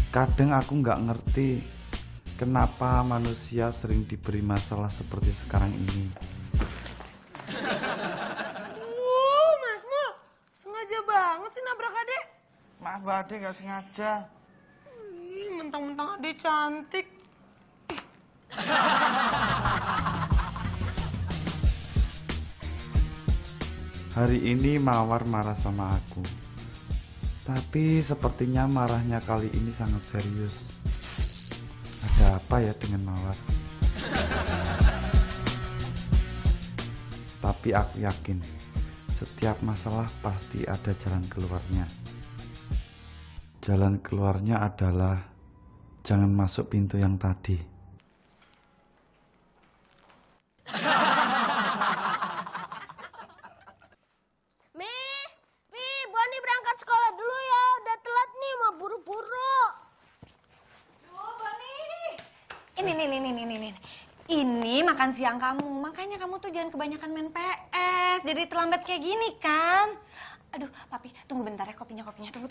Kadang aku nggak ngerti kenapa manusia sering diberi masalah seperti sekarang ini. Mas Mul, sengaja banget sih nabrak adek. Maaf Mbak Ade, gak sengaja. Mentang-mentang adek cantik. Hari ini Mawar marah sama aku. Tapi sepertinya marahnya kali ini sangat serius. Ada apa ya dengan Mawar? Tapi aku yakin setiap masalah pasti ada jalan keluarnya. Jalan keluarnya adalah jangan masuk pintu yang tadi. Boni berangkat sekolah dulu ya, udah telat nih, mau buru-buru. Duh, Boni. Ini makan siang kamu, makanya kamu tuh jangan kebanyakan main PS, jadi terlambat kayak gini kan. Aduh, Papi, tunggu bentar ya kopinya. Tunggu.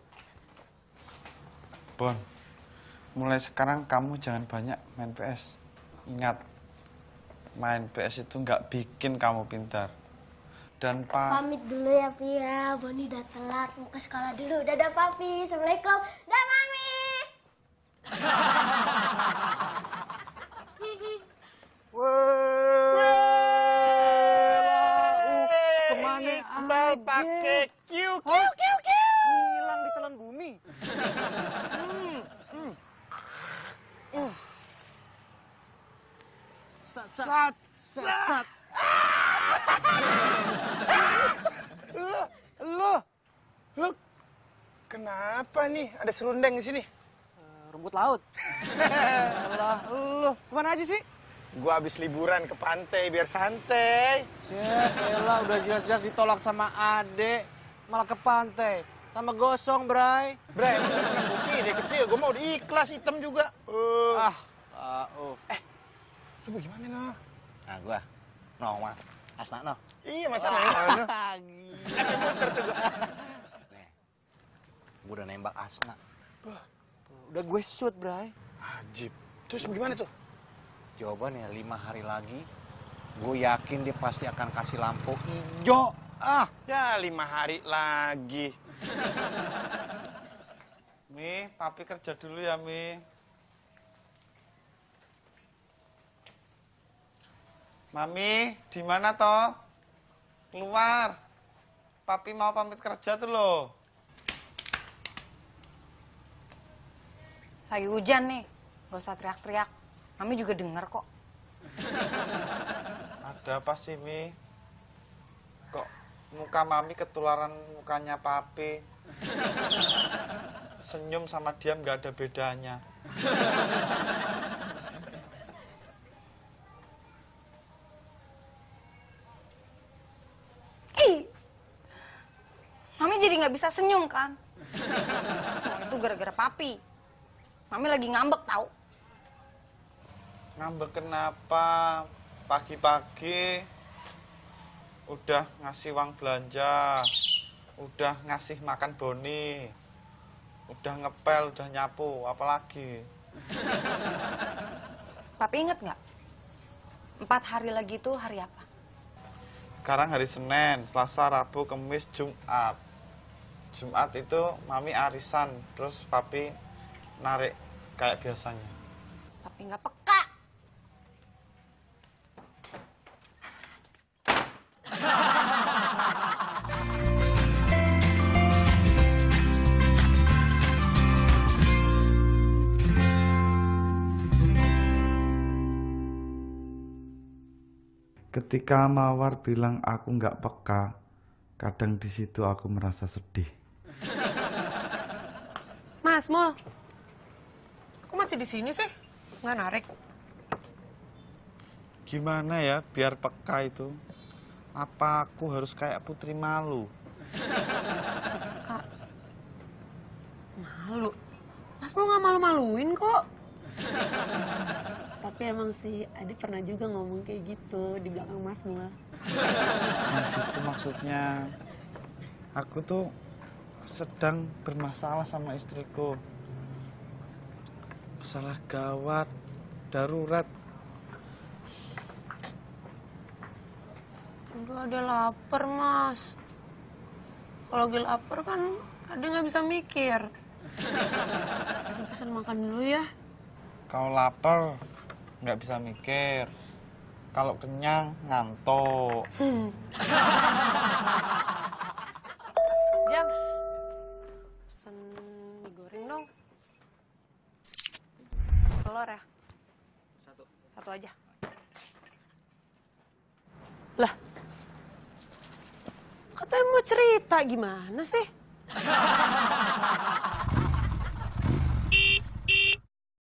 Bon, mulai sekarang kamu jangan banyak main PS. Ingat, main PS itu nggak bikin kamu pintar. Dan Pamit dulu ya, Pi ya. Boni udah telat, mau ke sekolah dulu. Dadah, Papi. Assalamualaikum. Dadah, Mami. kemana Iqbal pakai kiu. Hilang di telan bumi. Sat. Lu kenapa nih? Ada serundeng di sini. Rumput laut. Alah, lu kemana aja sih? Gua habis liburan ke pantai biar santai. Elah, udah jelas-jelas ditolak sama adek, malah ke pantai. Tambah gosong, Bray. Bre, bukti dia kecil. Gua mau ikhlas hitam juga. Lu bagaimana, no? Nah, gua. No, Mat. Asna, no. Iya, masalahnya. Ada motor tuh gua. Nih, gua udah nembak Asna. Udah gue shoot, Bray. Ajib. Terus bagaimana tuh? Jawabannya 5 hari lagi, gue yakin dia pasti akan kasih lampu hijau. Ya, 5 hari lagi. Mi, Papi kerja dulu ya, Mi. Mami, di mana toh? Keluar. Papi mau pamit kerja tuh loh. Lagi hujan nih, gak usah teriak-teriak. Mami juga denger kok. Ada apa sih, Mi? Kok muka Mami ketularan mukanya Papi? Senyum sama diam gak ada bedanya. Mami jadi gak bisa senyum kan? Semua itu gara-gara Papi. Mami lagi ngambek tau. Ngambek kenapa? Pagi-pagi udah ngasih uang belanja, udah ngasih makan Boni, udah ngepel, udah nyapu, apalagi? Papi inget gak? 4 hari lagi tuh hari apa? Sekarang hari Senin, Selasa, Rabu, Kamis, Jumat. Jumat itu Mami arisan, terus Papi narik kayak biasanya. Papi gak peka. Ketika Mawar bilang aku nggak peka, kadang di situ aku merasa sedih. Mas Mul, kok masih di sini sih? Nggak narik. Gimana ya biar peka itu? Apa aku harus kayak Putri Malu? Malu? Mas Mul nggak malu-maluin kok. Tapi emang sih, Adi pernah juga ngomong kayak gitu di belakang Mas Mul. Itu maksudnya, aku tuh sedang bermasalah sama istriku. Masalah gawat, darurat. Aduh, ada lapar, Mas. Kalau lagi lapar kan ada nggak bisa mikir. Ada pesan makan dulu ya. Kalau lapar, nggak bisa mikir. Kalau kenyang, ngantuk. Jam. Pesan mie goreng dong. Telur ya? Satu aja. Lah. Katanya mau cerita gimana sih?